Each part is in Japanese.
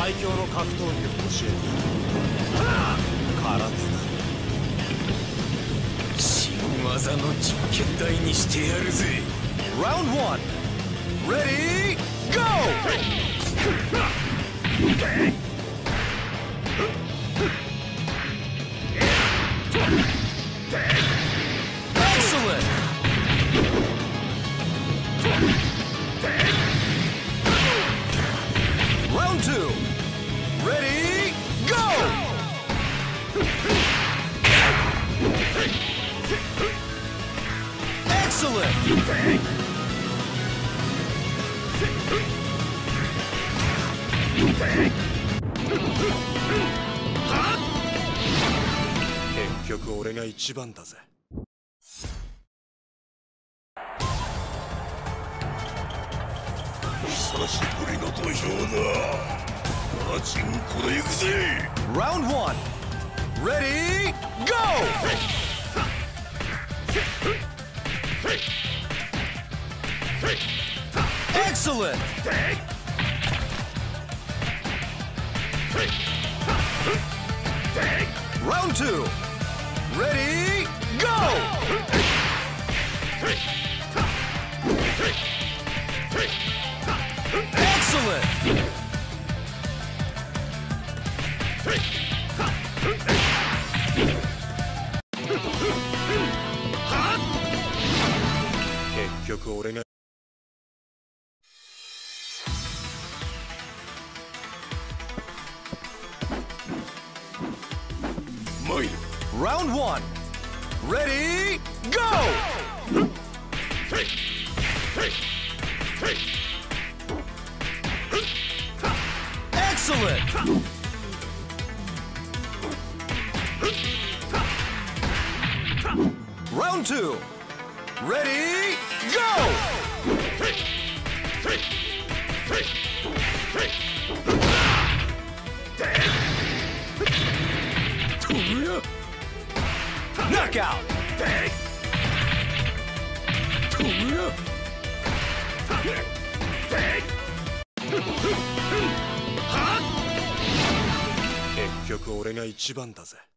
最強の格闘技を教えて空手だ。 新技の実験台にしてやるぜ。 Round 1 Ready Go! Excellent! Round 2 Ready Go! Excellent!結局俺が一番だぜ。 久しぶりの土俵だ。パチンコで行くぜ。 Round 1 Ready Go! Excellent! Round 2 Ready Go! Excellent!結局俺がRound 1 Ready Go! Excellent! Round 2 Ready Go! Knockout!結局俺が一番だぜ。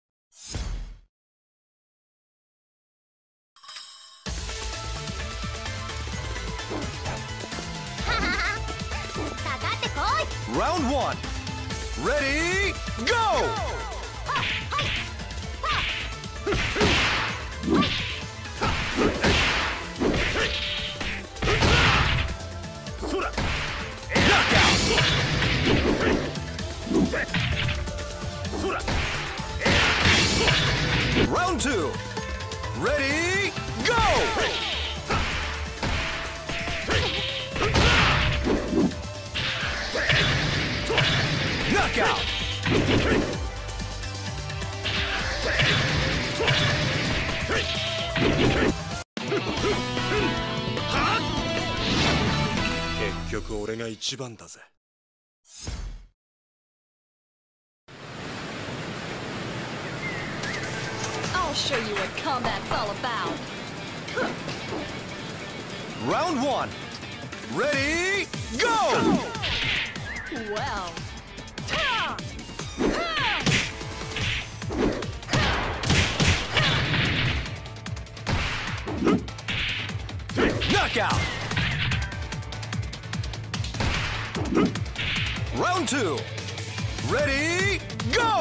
かかってこい。 Round 1 Ready Go! Round 2 Ready Go! Knockout!結局俺が一番だぜ。 I'll show you what combat's all about. Round 1 Ready Go! Well. Knockout! Round 2 Ready Go!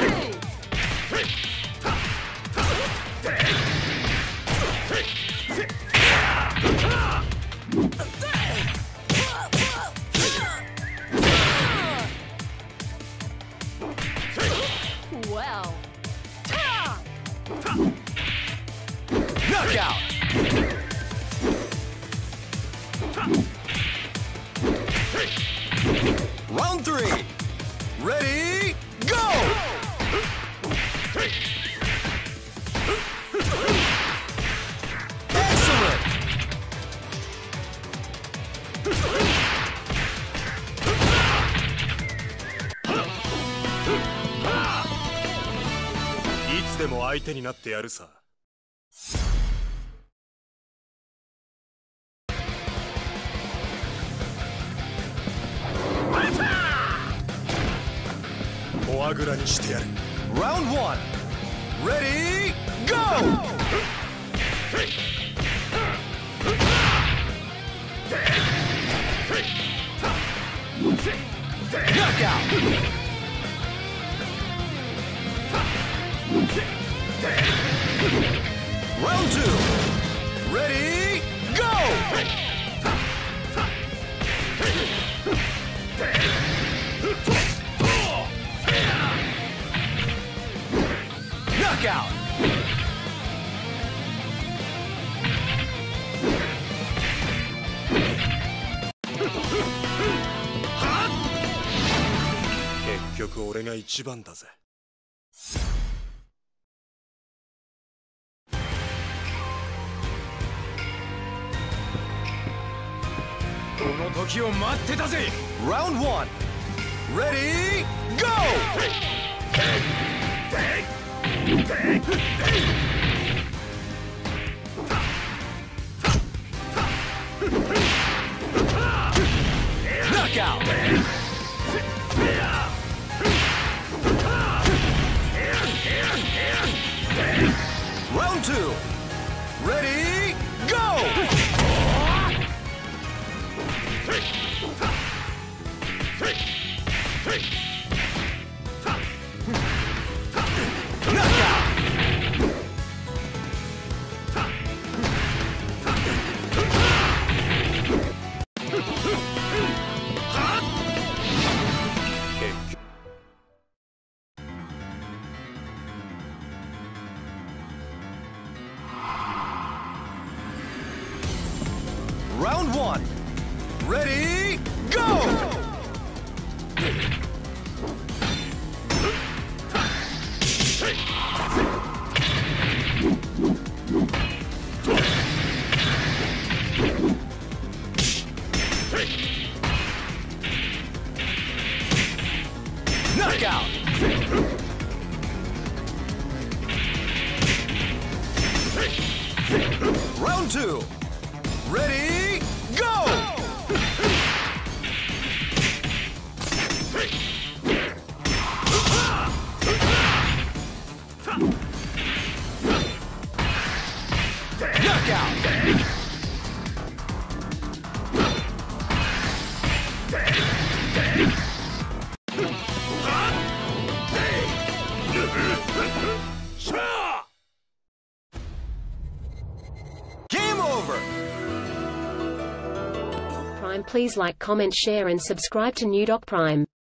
Well. Knockout! Round 3 Ready Go! Excellent!いつでも相手になってやるさ。 まぐらにしてやる。 Round 1. Ready, go! Knockout! Round 2. Ready, go! Knockout! Ha! 結局俺が一番だぜ。この時を待ってたぜ。 Round 1. Ready, go! Knockout! Round 2. Ready, go! Knockout! Round 1. Ready, go! Knockout! Round 2. Ready, go! Knockout! Game over! Prime, please like, comment, share and subscribe to New Doc Prime.